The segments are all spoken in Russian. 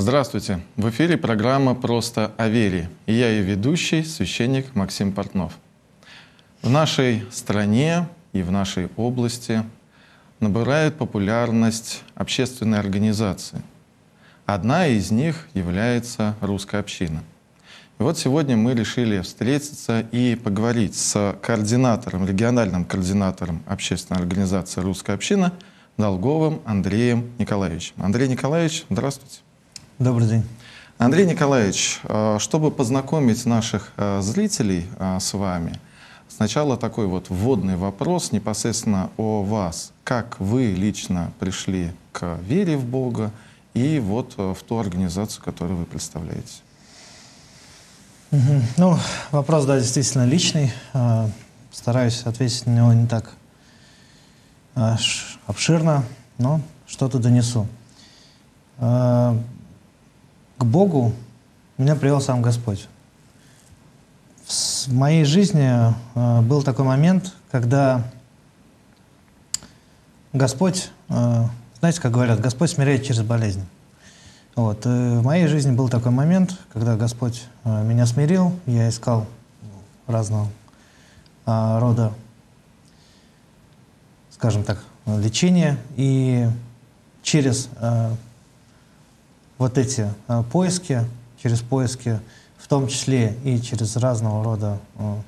Здравствуйте! В эфире программа «Просто о вере». И я ее ведущий, священник Максим Портнов. В нашей стране и в нашей области набирают популярность общественные организации. Одна из них является «Русская община». И вот сегодня мы решили встретиться и поговорить с координатором, региональным координатором общественной организации «Русская община» Долговым Андреем Николаевичем. Андрей Николаевич, здравствуйте. Добрый день. Андрей Николаевич, чтобы познакомить наших зрителей с вами, сначала такой вот вводный вопрос непосредственно о вас. Как вы лично пришли к вере в Бога и вот в ту организацию, которую вы представляете? Ну, вопрос, да, действительно личный. Стараюсь ответить на него не так обширно, но что-то донесу. К Богу меня привел сам Господь. В моей жизни был такой момент, когда Господь, знаете, как говорят, Господь смиряет через болезнь. Вот. В моей жизни был такой момент, когда Господь меня смирил, я искал разного рода, скажем так, лечения, и через вот эти поиски, через поиски, в том числе и через разного рода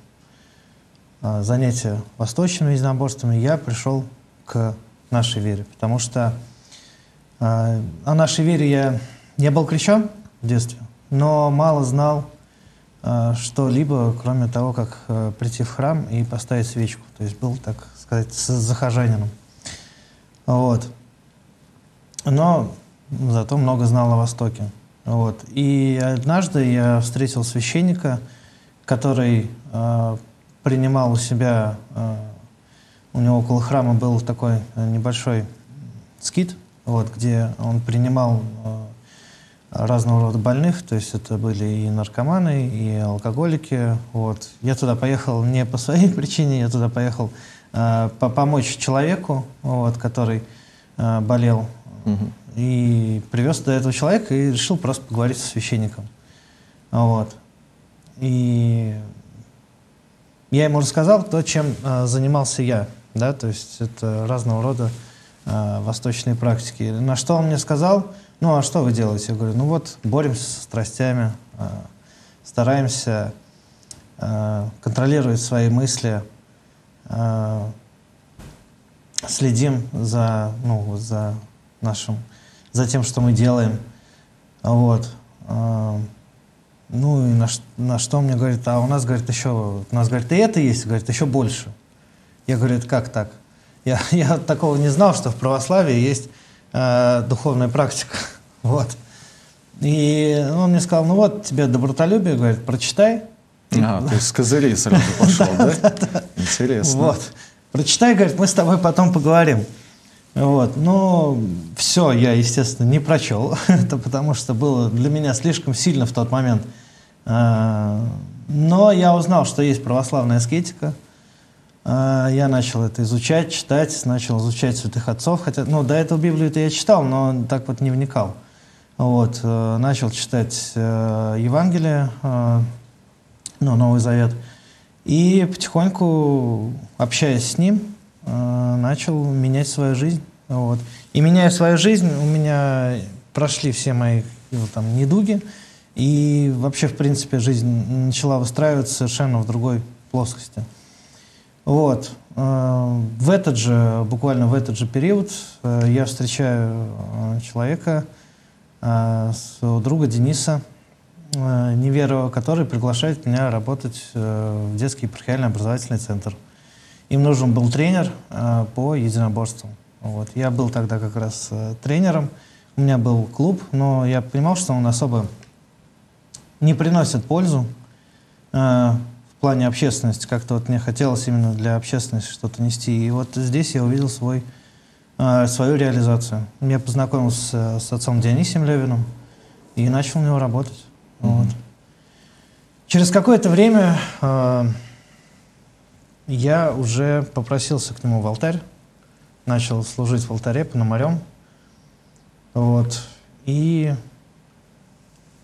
занятия восточными единоборствами, я пришел к нашей вере. Потому что о нашей вере я был крещен в детстве, но мало знал что-либо, кроме того, как прийти в храм и поставить свечку. То есть был, так сказать, захожанином. Вот. Но зато много знал о Востоке. Вот. И однажды я встретил священника, который принимал у себя, у него около храма был такой небольшой скит, вот, где он принимал разного рода больных, то есть это были и наркоманы, и алкоголики. Вот. Я туда поехал не по своей причине, я туда поехал помочь человеку, вот, который болел. И привез до этого человека и решил просто поговорить со священником. Вот. И я ему рассказал то, чем занимался я. Да? То есть это разного рода восточные практики. На что он мне сказал: ну а что вы делаете? Я говорю: ну вот, боремся со страстями, стараемся контролировать свои мысли, следим за за тем, что мы делаем. Вот. Ну и на что он мне говорит: а у нас, говорит, еще, у нас, говорит, и это есть, говорит, еще больше. Я говорю: это как так? Я такого не знал, что в православии есть духовная практика. Вот. И он мне сказал: ну вот, тебе добротолюбие, говорит, прочитай. То есть с козырей сразу пошел, да? Интересно. Вот. Прочитай, говорит, мы с тобой потом поговорим. Вот. Но все я, естественно, не прочел. Это потому что было для меня слишком сильно в тот момент. Но я узнал, что есть православная аскетика. Я начал это изучать, читать, начал изучать святых отцов. Хотя, ну, до этого Библию-то я читал, но так вот не вникал. Вот. Начал читать Евангелие, Новый Завет. И потихоньку, общаясь с ним, начал менять свою жизнь. Вот. И меняя свою жизнь, у меня прошли все мои там недуги. И вообще, в принципе, жизнь начала выстраиваться совершенно в другой плоскости. Вот. Буквально в этот же период я встречаю человека, своего друга Дениса Неверова, который приглашает меня работать в детский епархиальный образовательный центр. Им нужен был тренер по единоборствам. Вот. Я был тогда как раз тренером, у меня был клуб, но я понимал, что он особо не приносит пользу в плане общественности. Как-то вот мне хотелось именно для общественности что-то нести. И вот здесь я увидел свою реализацию. Я познакомился с отцом Дионисием Левиным и начал у него работать. Вот. Через какое-то время я уже попросился к нему в алтарь, начал служить в алтаре пономарем. Вот. И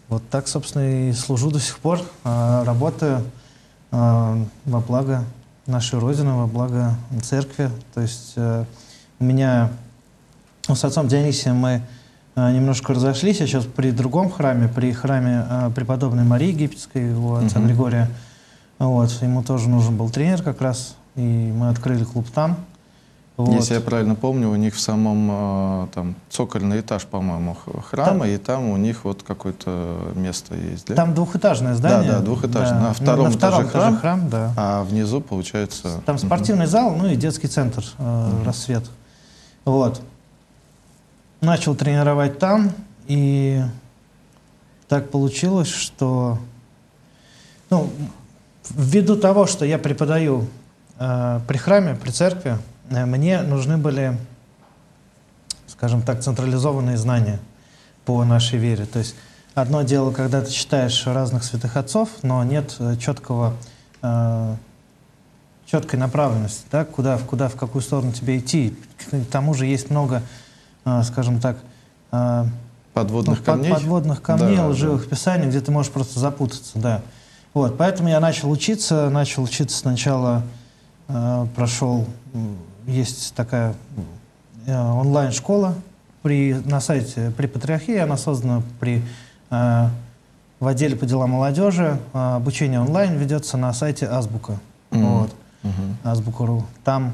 Вот так, собственно, и служу до сих пор, работаю во благо нашей Родины, во благо церкви. То есть у меня с отцом Дионисием мы немножко разошлись, я сейчас при другом храме, при храме преподобной Марии Египетской, его отца Григория. Вот, ему тоже нужен был тренер как раз, и мы открыли клуб там. Вот. Если я правильно помню, у них в самом там цокольный этаж, по-моему, храма, и там у них вот какое-то место есть, да? Там двухэтажное здание. Да, двухэтажное. Да. На втором этаже храм, да. А внизу, получается... Там спортивный зал, ну и детский центр «Рассвет». Вот. Начал тренировать там, и так получилось, что... Ну, ввиду того, что я преподаю при храме, при церкви, мне нужны были, скажем так, централизованные знания по нашей вере. То есть одно дело, когда ты читаешь разных святых отцов, но нет четкой направленности, да, в какую сторону тебе идти. К тому же есть много, скажем так, подводных камней, лживых писаний, где ты можешь просто запутаться. Да. Вот, поэтому я начал учиться сначала, прошел... Есть такая онлайн-школа на сайте при Патриархии, она создана в отделе по делам молодежи. Обучение онлайн ведется на сайте Азбука. Вот. Азбука.ру. Там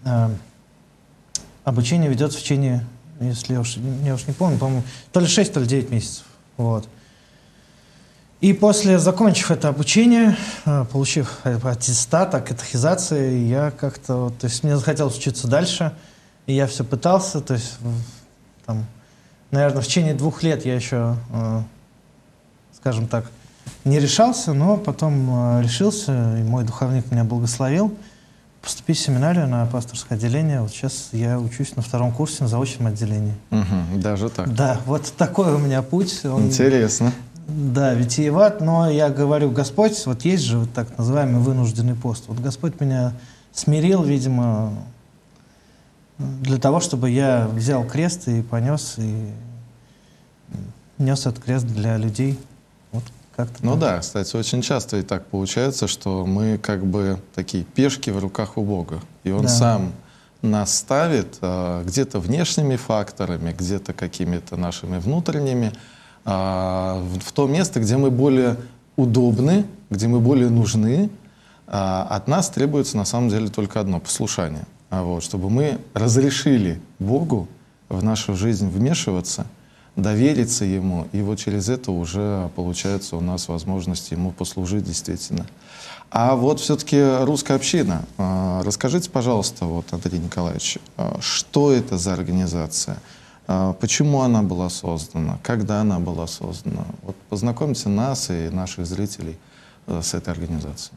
обучение ведется в течение, если я уж не помню, по-моему, то ли 6, то ли 9 месяцев. Вот. И закончив это обучение, получив аттестат о катехизации, я как-то, то есть мне захотелось учиться дальше, и я все пытался, то есть, там, наверное, в течение 2 лет я еще, скажем так, не решался, но потом решился, и мой духовник меня благословил поступить в семинарию на пасторское отделение. Вот сейчас я учусь на 2-м курсе на заочном отделении. Даже так? Да, вот такой у меня путь. Интересно. Да, витиеват, но я говорю, Господь, вот есть же вот так называемый вынужденный пост. Вот Господь меня смирил, видимо, для того, чтобы я взял крест и понес, и нес этот крест для людей. Вот как-то ну так. Да, кстати, очень часто и так получается, что мы как бы такие пешки в руках у Бога. И Он сам нас ставит где-то внешними факторами, где-то какими-то нашими внутренними, в то место, где мы более удобны, где мы более нужны. От нас требуется на самом деле только одно — послушание. Вот, чтобы мы разрешили Богу в нашу жизнь вмешиваться, довериться Ему, и вот через это уже получается у нас возможность Ему послужить действительно. А вот все-таки русская община. Расскажите, пожалуйста, вот, Андрей Николаевич, что это за организация? Почему она была создана? Когда она была создана? Вот познакомьте нас и наших зрителей с этой организацией.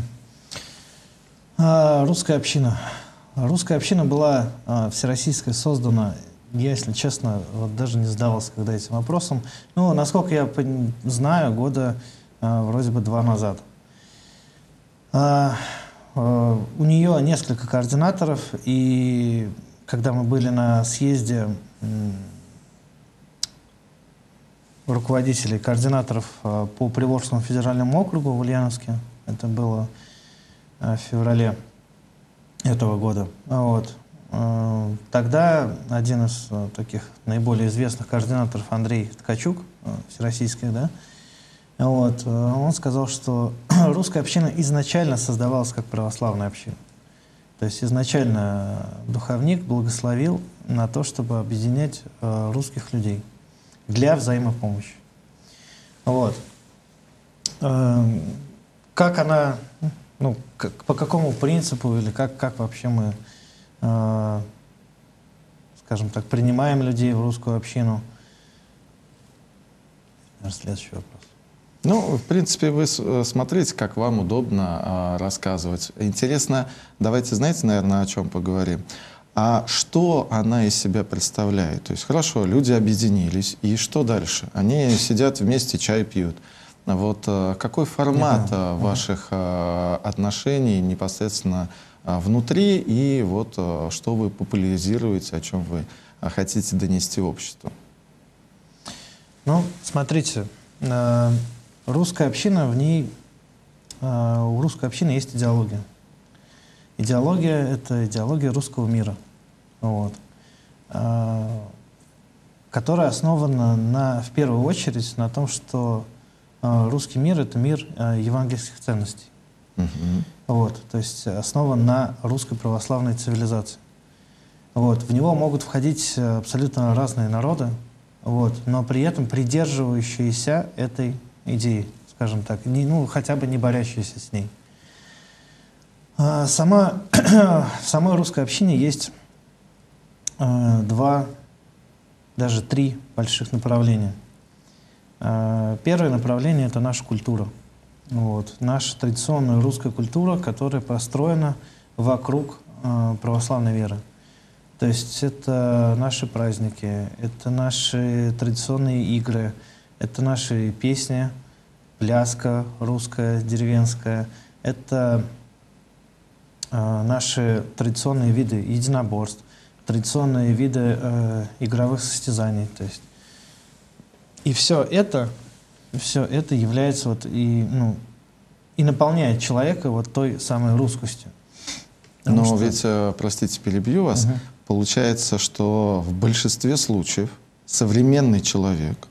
Русская община. Русская община была всероссийская, создана, я, если честно, вот даже не задавался когда этим вопросом. Ну, насколько я знаю, года вроде бы 2 назад. У нее несколько координаторов, и когда мы были на съезде руководителей, координаторов по Приволжскому федеральному округу в Ульяновске, это было в феврале этого года. Вот. Тогда один из таких наиболее известных координаторов, Андрей Ткачук, всероссийский, да, вот, он сказал, что русская община изначально создавалась как православная община. То есть изначально духовник благословил на то, чтобы объединять русских людей для взаимопомощи. Вот. Как она, ну, по какому принципу или как вообще мы, скажем так, принимаем людей в русскую общину? Следующий вопрос. Ну, в принципе, вы смотрите, как вам удобно рассказывать. Интересно, давайте, знаете, наверное, о чем поговорим. А что она из себя представляет? То есть, хорошо, люди объединились, и что дальше? Они сидят вместе, чай пьют. Вот какой формат ваших отношений непосредственно внутри, и вот что вы популяризируете, о чем вы хотите донести обществу? Ну, смотрите, русская община, в ней, у русской общины есть идеология. Идеология — это идеология русского мира, вот, которая основана в первую очередь на том, что русский мир — это мир евангельских ценностей. Вот, то есть основан на русской православной цивилизации. Вот, в него могут входить абсолютно разные народы, вот, но при этом придерживающиеся этой идеи, скажем так, ну, хотя бы не борящиеся с ней. В самой русской общине есть два, даже три больших направления. Первое направление — это наша культура. Вот, наша традиционная русская культура, которая построена вокруг православной веры. То есть это наши праздники, это наши традиционные игры, это наши песни, пляска русская, деревенская, это наши традиционные виды единоборств, традиционные виды игровых состязаний. То есть, и все это является вот и наполняет человека вот той самой русскостью. Но ведь, простите, перебью вас, получается, что в большинстве случаев современный человек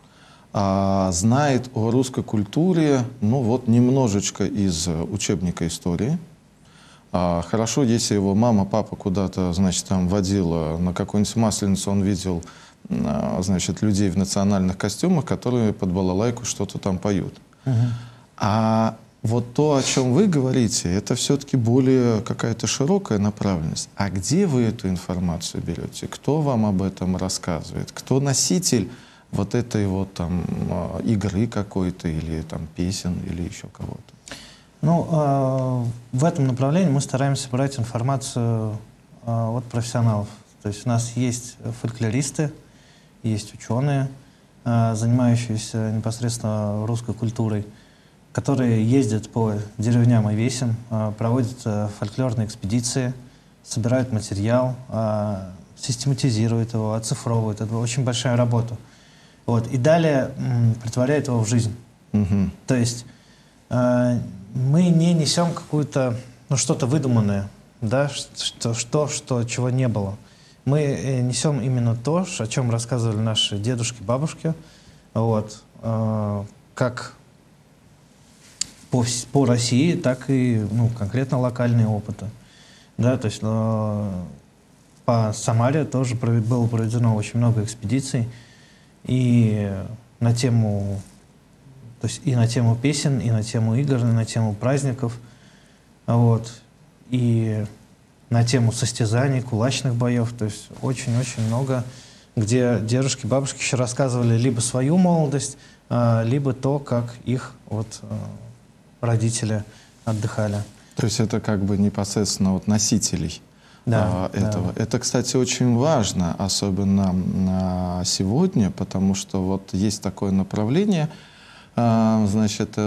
знает о русской культуре, ну вот немножечко из учебника истории. Хорошо, если его мама, папа куда-то, значит, там водила на какую-нибудь масленицу, он видел, значит, людей в национальных костюмах, которые под балалайку что-то там поют. А вот то, о чем вы говорите, это все-таки более какая-то широкая направленность. А где вы эту информацию берете? Кто вам об этом рассказывает? Кто носитель вот этой вот там игры какой-то, или там песен, или еще кого-то? Ну, в этом направлении мы стараемся брать информацию от профессионалов. То есть у нас есть фольклористы, есть ученые, занимающиеся непосредственно русской культурой, которые ездят по деревням и весям, проводят фольклорные экспедиции, собирают материал, систематизируют его, оцифровывают. Это очень большая работа. Вот. И далее претворяют его в жизнь. То есть мы не несем какую-то, что-то выдуманное, да, чего не было. Мы несем именно то, о чем рассказывали наши дедушки, бабушки, вот, как по России, так и конкретно локальные опыты. Да, то есть по Самаре тоже было проведено очень много экспедиций и на тему, то есть и на тему песен, и на тему игр, и на тему праздников, вот, и на тему состязаний, кулачных боев. То есть очень-очень много, где дедушки, бабушки еще рассказывали либо свою молодость, либо то, как их родители отдыхали. То есть это как бы непосредственно вот носителей этого. Да. Это, кстати, очень важно, особенно сегодня, потому что вот есть такое направление, значит,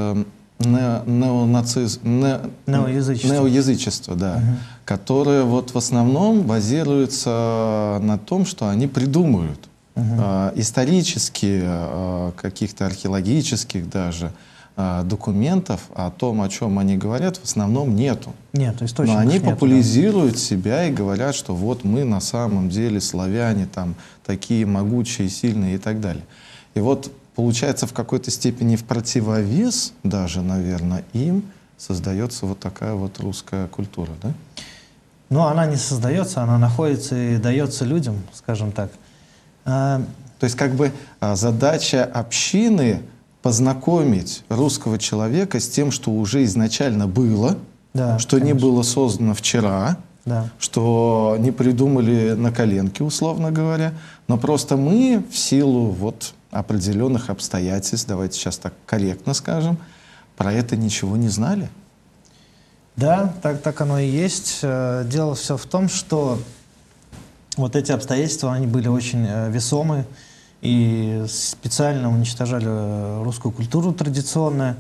неоязычество, да, которое вот в основном базируется на том, что они придумывают исторически, каких-то археологических даже документов о том, о чем они говорят, в основном нету. Нет, источников но они нету, популяризируют себя и говорят, что вот мы на самом деле славяне, там такие могучие, сильные и так далее. И вот получается в какой-то степени в противовес даже, наверное, им создается вот такая вот русская культура, да? Ну, она не создается, она находится и дается людям, скажем так. То есть как бы задача общины познакомить русского человека с тем, что уже изначально было, да, что конечно. Не было создано вчера, да. Что не придумали на коленке, условно говоря, но просто мы в силу вот определенных обстоятельств, давайте сейчас так корректно скажем, про это ничего не знали. Да, так оно и есть. Дело все в том, что вот эти обстоятельства, они были очень весомы, и специально уничтожали русскую культуру традиционную,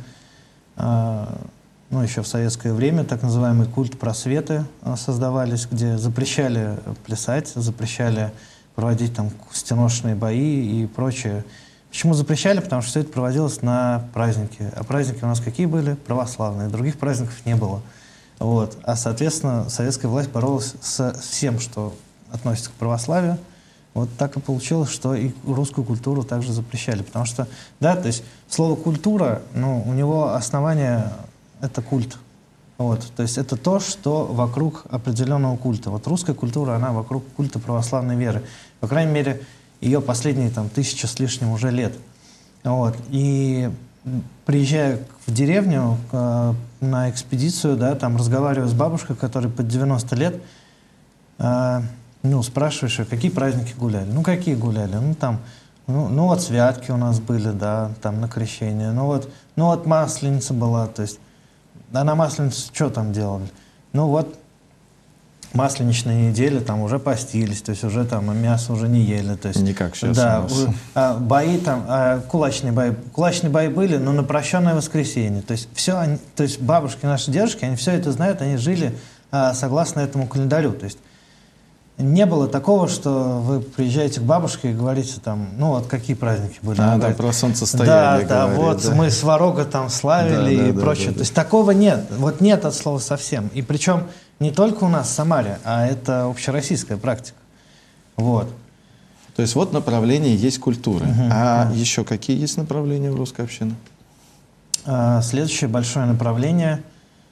ну, еще в советское время, так называемый культ просветы создавались, где запрещали плясать, запрещали проводить там стеношные бои и прочее. Почему запрещали? Потому что все это проводилось на праздники. А праздники у нас какие были? Православные. Других праздников не было. Вот. А, соответственно, советская власть боролась со всем, что относится к православию. Вот так и получилось, что и русскую культуру также запрещали. Потому что, да, то есть слово «культура», ну, у него основание — это культ. Вот. То есть это то, что вокруг определенного культа. Вот русская культура, она вокруг культа православной веры. По крайней мере, ее последние там 1000 с лишним уже лет. Вот. И приезжая в деревню на экспедицию, да, там разговариваю с бабушкой, которой под 90 лет, ну, спрашиваешь, какие праздники гуляли? Ну, какие гуляли? Ну, там, ну вот святки у нас были, да, там на крещение. Ну вот масленица была, то есть, а на масленицу что там делали? Ну, вот масленичные недели там уже постились, то есть уже там мясо уже не ели. То есть, не как сейчас да, у нас. бои там, кулачные бои были, но на прощенное воскресенье. То есть все, то есть бабушки, наши дедушки, они все это знают, они жили согласно этому календарю. То есть не было такого, что вы приезжаете к бабушке и говорите там, ну вот какие праздники были. Да, говорит, про солнцестояние да, говорит, вот да. мы Сварога там славили и прочее. Да. То есть такого нет, вот нет от слова совсем. И причем не только у нас в Самаре, а это общероссийская практика. Вот. То есть вот направление есть культуры. А еще какие есть направления в русской общине? Следующее большое направление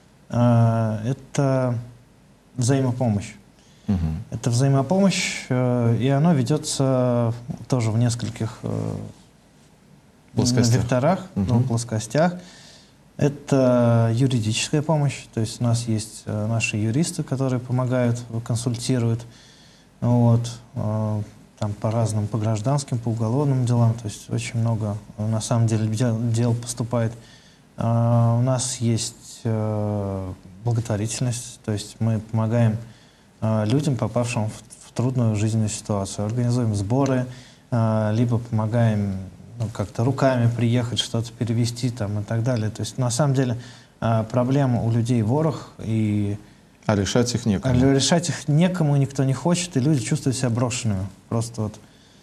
это взаимопомощь. Это взаимопомощь, и оно ведется тоже в нескольких векторах, плоскостях. Это юридическая помощь, то есть у нас есть наши юристы, которые помогают, консультируют, вот, там по разным, по гражданским, по уголовным делам, то есть очень много на самом деле дел поступает. У нас есть благотворительность, то есть мы помогаем людям, попавшим в трудную жизненную ситуацию. Организуем сборы, либо помогаем как-то руками приехать, что-то перевести там, и так далее. То есть на самом деле проблема у людей ворох, и а решать их некому. Решать их некому, никто не хочет, и люди чувствуют себя брошенными. Просто вот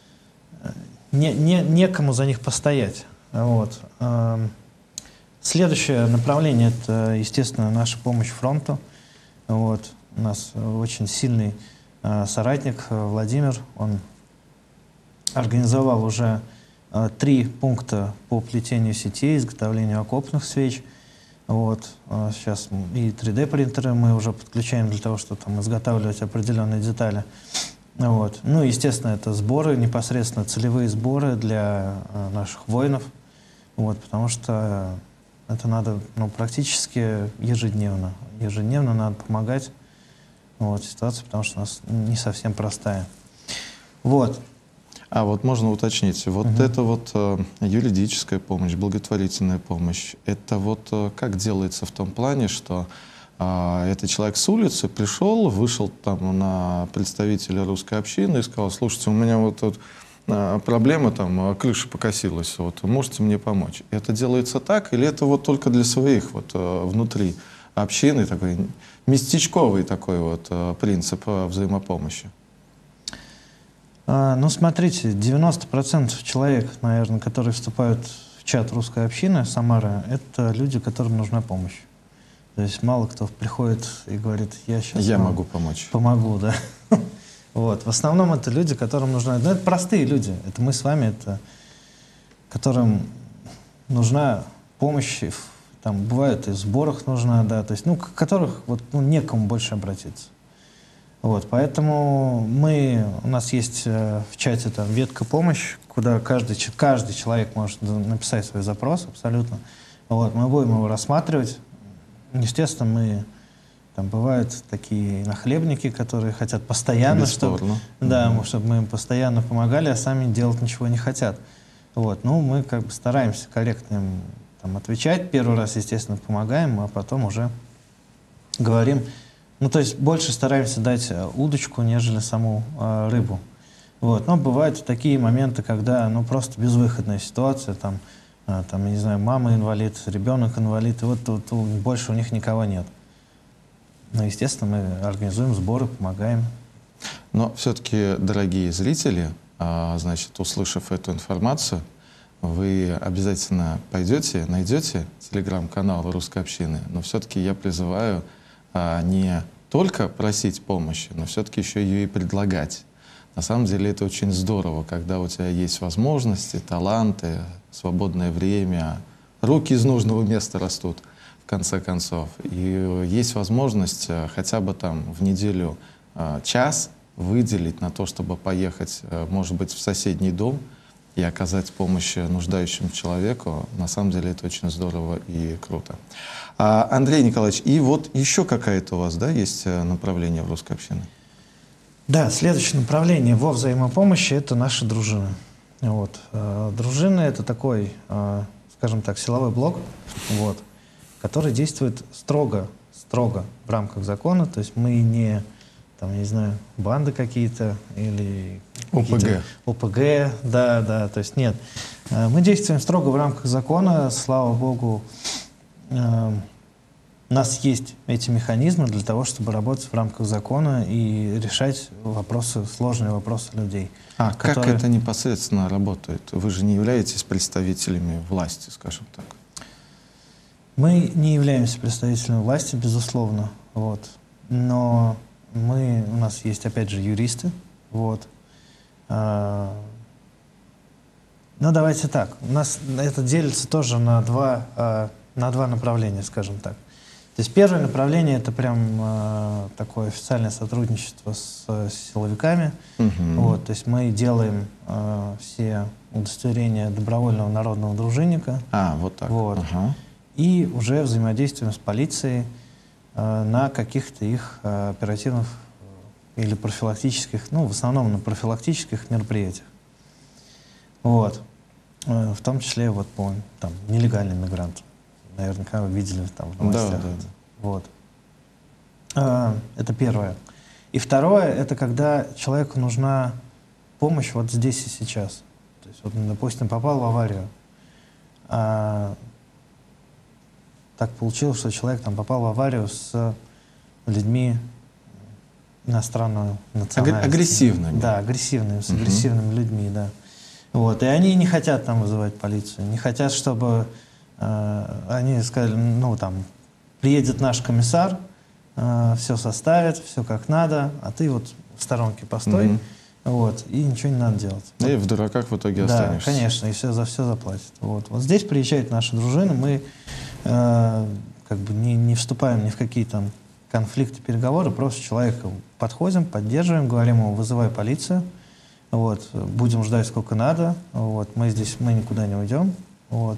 некому за них постоять. Вот. Следующее направление — это, естественно, наша помощь фронту. Вот. У нас очень сильный соратник Владимир, он организовал уже 3 пункта по плетению сетей, изготовлению окопных свеч. Вот. Сейчас и 3D-принтеры мы уже подключаем для того, чтобы там изготавливать определенные детали. Вот. Ну, естественно, это сборы, непосредственно целевые сборы для наших воинов, вот, потому что это надо практически ежедневно. Ежедневно надо помогать. Вот, ситуация, потому что у нас не совсем простая. Вот. А вот можно уточнить, вот это вот юридическая помощь, благотворительная помощь, это вот как делается в том плане, что этот человек с улицы пришел, вышел там на представителя русской общины и сказал: слушайте, у меня вот тут проблема, там крыша покосилась, вот, можете мне помочь? Это делается так или это вот только для своих вот внутри общины, такой местечковый такой вот принцип взаимопомощи? Ну, смотрите, 90% человек, наверное, которые вступают в чат русской общины Самары, это люди, которым нужна помощь. То есть мало кто приходит и говорит: я сейчас могу помочь. Помогу, да. Вот. В основном это люди, которым нужна... Ну, это простые люди. Это мы с вами, это которым нужна помощь. Там бывает и в сборах нужна, да. То есть, к которых вот, некому больше обратиться. Вот. Поэтому у нас есть в чате там ветка «Помощь», куда каждый человек может написать свой запрос абсолютно. Вот. Мы будем его рассматривать. Естественно, там бывают такие нахлебники, которые хотят постоянно, чтобы мы им постоянно помогали, а сами делать ничего не хотят. Вот. Ну, мы как бы стараемся корректно им там отвечать. Первый раз, естественно, помогаем, а потом уже говорим. Ну, то есть больше стараемся дать удочку, нежели саму рыбу. Вот. Но бывают такие моменты, когда просто безвыходная ситуация, там, я не знаю, мама инвалид, ребенок инвалид, и вот больше у них никого нет. Ну, естественно, мы организуем сборы, помогаем. Но все-таки, дорогие зрители, значит, услышав эту информацию, вы обязательно пойдете, найдете телеграм-канал русской общины, но все-таки я призываю не только просить помощи, но все-таки еще ее и предлагать. На самом деле это очень здорово, когда у тебя есть возможности, таланты, свободное время, руки из нужного места растут, в конце концов. И есть возможность хотя бы там в неделю час выделить на то, чтобы поехать, может быть, в соседний дом и оказать помощь нуждающему человеку. На самом деле это очень здорово и круто. Андрей Николаевич, и вот еще какая-то у вас, да, есть направление в русской общине? Да, следующее направление во взаимопомощи — это наши дружины. Вот. Дружины — это такой, скажем так, силовой блок, вот, который действует строго в рамках закона. То есть мы не, там, не знаю, банды какие-то или ОПГ, да, то есть нет. Мы действуем строго в рамках закона, слава богу. У нас есть эти механизмы для того, чтобы работать в рамках закона и решать вопросы, сложные вопросы людей. Как это непосредственно работает? Вы же не являетесь представителями власти, скажем так. Мы не являемся представителями власти, безусловно, вот. Но у нас есть, опять же, юристы, вот. Но давайте так, у нас это делится тоже на два направления, скажем так. То есть первое направление — это прям такое официальное сотрудничество с силовиками. Вот, то есть мы делаем все удостоверения добровольного народного дружинника. Вот так. Вот. И уже взаимодействуем с полицией на каких-то их оперативных или профилактических, ну, в основном на профилактических мероприятиях. Вот. В том числе вот по там, нелегальным мигрантам. Наверняка вы видели там в новостях. Да. Вот. Это первое. И второе — это когда человеку нужна помощь вот здесь и сейчас. То есть, вот, допустим, попал в аварию. Так получилось, что человек там попал в аварию с людьми иностранной национальности. Агрессивными. Да, агрессивными, с агрессивными людьми, да. Вот. И они не хотят там вызывать полицию, не хотят, чтобы они сказали, ну там, приедет наш комиссар, все составит, все как надо, а ты вот в сторонке постой, вот, и ничего не надо делать. И в дураках в итоге останешься. Да, конечно, и за все заплатят. Вот здесь приезжает наша дружина, мы как бы не вступаем ни в какие там конфликты, переговоры, просто человека подходим, поддерживаем, говорим ему: вызывай полицию, вот, будем ждать сколько надо, вот, мы никуда не уйдем, вот.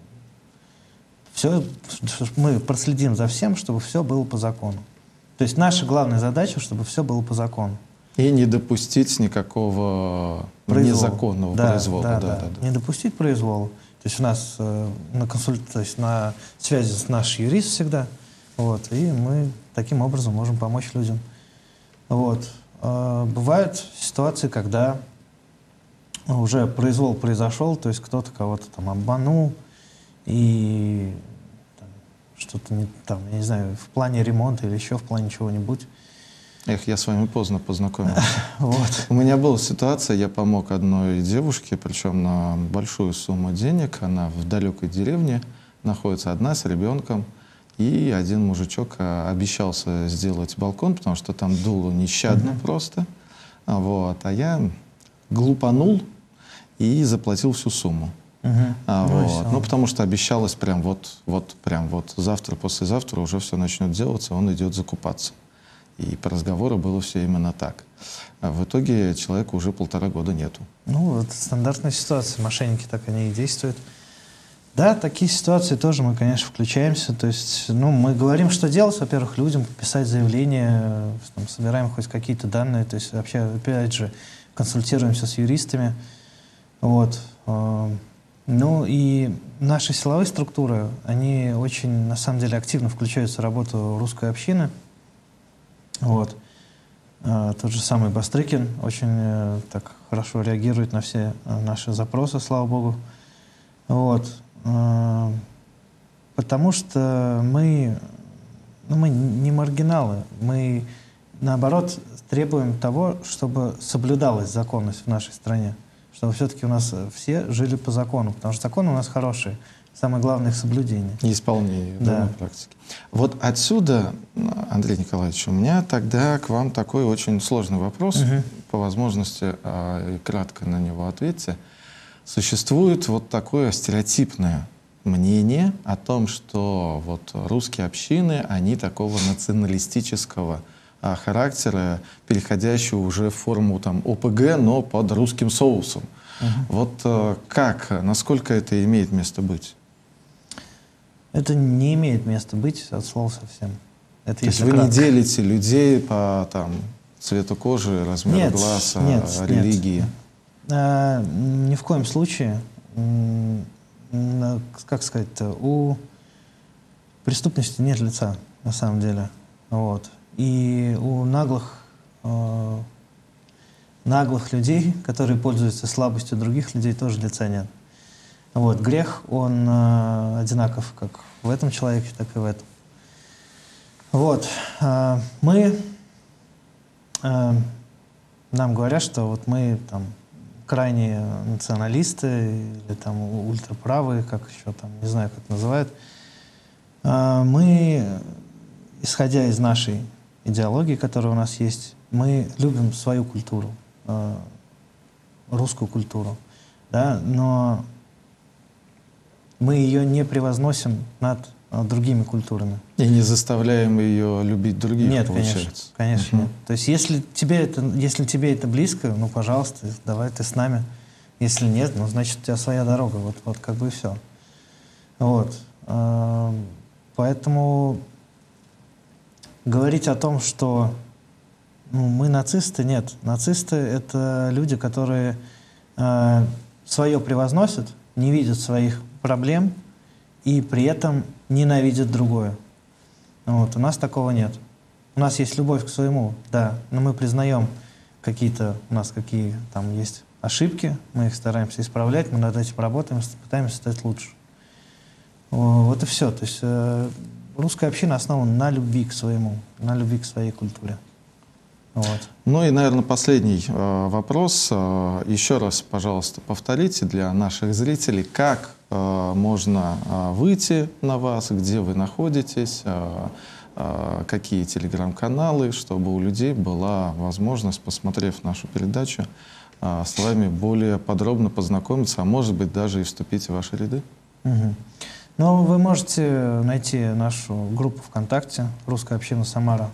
Все, мы проследим за всем, чтобы все было по закону. То есть наша главная задача, чтобы все было по закону. И не допустить никакого незаконного произвола. Да. Не допустить произвола. То есть у нас на связи с наш юрист всегда, вот, и мы таким образом можем помочь людям. Вот. Бывают ситуации, когда уже произвол произошел, то есть кто-то кого-то там обманул, и что-то не там, я не знаю, в плане ремонта или еще в плане чего-нибудь. Я с вами поздно познакомился. Вот. У меня была ситуация, я помог одной девушке, причем на большую сумму денег. Она в далекой деревне находится одна с ребенком. И один мужичок обещался сделать балкон, потому что там дуло нещадно просто. Вот. А я глупанул и заплатил всю сумму. Ну, потому что обещалось прям вот завтра, послезавтра уже все начнет делаться, он идет закупаться. И по разговору было все именно так. А в итоге человека уже 1,5 года нету. Ну, это стандартная ситуация. Мошенники так они и действуют. Да, такие ситуации тоже мы, конечно, включаемся. То есть, ну, мы говорим, что делать. Во-первых, людям писать заявление, там, собираем хоть какие-то данные. То есть, вообще, опять же, консультируемся с юристами. Вот. Ну и наши силовые структуры, они очень, на самом деле, активно включаются в работу русской общины. Вот. Тот же самый Бастрыкин очень так хорошо реагирует на все наши запросы, слава богу. Вот. Потому что мы не маргиналы, мы, наоборот, требуем того, чтобы соблюдалась законность в нашей стране, чтобы все-таки у нас все жили по закону, потому что законы у нас хорошие. Самое главное — их соблюдение. И исполнение, Да. на практике. Вот отсюда, Андрей Николаевич, у меня тогда к вам такой очень сложный вопрос. По возможности кратко на него ответьте. Существует вот такое стереотипное мнение о том, что вот русские общины, они такого националистического характера, переходящего уже в форму там ОПГ, но под русским соусом. Вот как, насколько это имеет место быть? Это не имеет места быть от слова совсем. Это То есть если вы не кратко. делите людей по там, цвету кожи, размеру Нет, глаз, нет, религии? Ни в коем случае. Как сказать-то, у преступности нет лица, на самом деле. Вот. И у наглых людей, которые пользуются слабостью других людей, тоже лица нет. Вот. Грех, он одинаков как в этом человеке, так и в этом. Вот. Нам говорят, что вот мы там крайние националисты или там ультраправые, как еще там, не знаю, как называют. Мы, исходя из нашей идеологии, которая у нас есть, мы любим свою культуру, русскую культуру, да, но мы ее не превозносим над другими культурами. И не заставляем ее любить других, Нет, получается? конечно, нет. То есть если тебе это близко, ну, пожалуйста, давай ты с нами. Если нет, ну, значит, у тебя своя дорога. Вот как бы и все. Вот. Поэтому говорить о том, что мы нацисты, нет. Нацисты — это люди, которые свое превозносят, не видят своих проблем и при этом ненавидят другое. Вот. У нас такого нет. У нас есть любовь к своему, да, но мы признаем у нас какие там есть ошибки, мы их стараемся исправлять, мы над этим работаем, пытаемся стать лучше. Вот и все. То есть русская община основана на любви к своему, на любви к своей культуре. Вот. Ну и, наверное, последний вопрос. Еще раз, пожалуйста, повторите для наших зрителей, как можно выйти на вас, где вы находитесь, какие телеграм-каналы, чтобы у людей была возможность, посмотрев нашу передачу, с вами более подробно познакомиться, а может быть даже и вступить в ваши ряды. Ну, вы можете найти нашу группу ВКонтакте «Русская община Самара»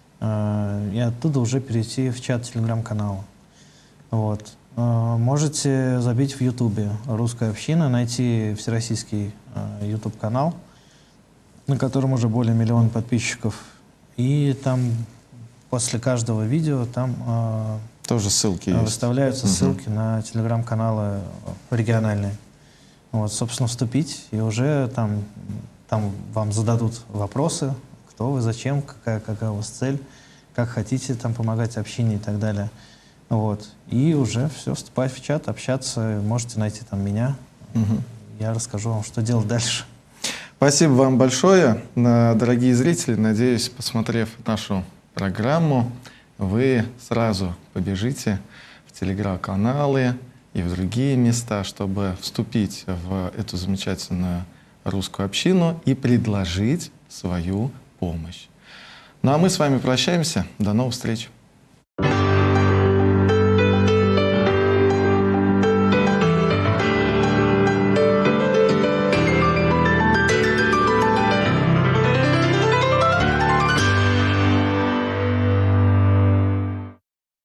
и оттуда уже перейти в чат телеграм-канала. Вот. Можете забить в Ютубе «Русская община», найти всероссийский Ютуб-канал, на котором уже более 1 миллиона подписчиков. И там после каждого видео там тоже ссылки выставляются ссылки на телеграм-каналы региональные. Вот, собственно, вступить, и уже там вам зададут вопросы, кто вы, зачем, какая у вас цель, как хотите там помогать общине и так далее. Вот. И уже все, вступать в чат, общаться, можете найти там меня. Я расскажу вам, что делать дальше. Спасибо вам большое, дорогие зрители. Надеюсь, посмотрев нашу программу, вы сразу побежите в телеграм-каналы и в другие места, чтобы вступить в эту замечательную русскую общину и предложить свою помощь. Ну а мы с вами прощаемся. До новых встреч.